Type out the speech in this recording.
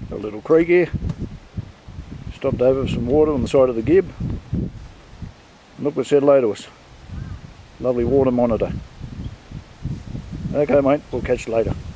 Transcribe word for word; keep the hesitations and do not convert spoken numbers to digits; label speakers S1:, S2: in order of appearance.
S1: A little creek here. Stopped over for some water on the side of the Gib. Look what said hello to us. Lovely water monitor. Okay mate, we'll catch you later.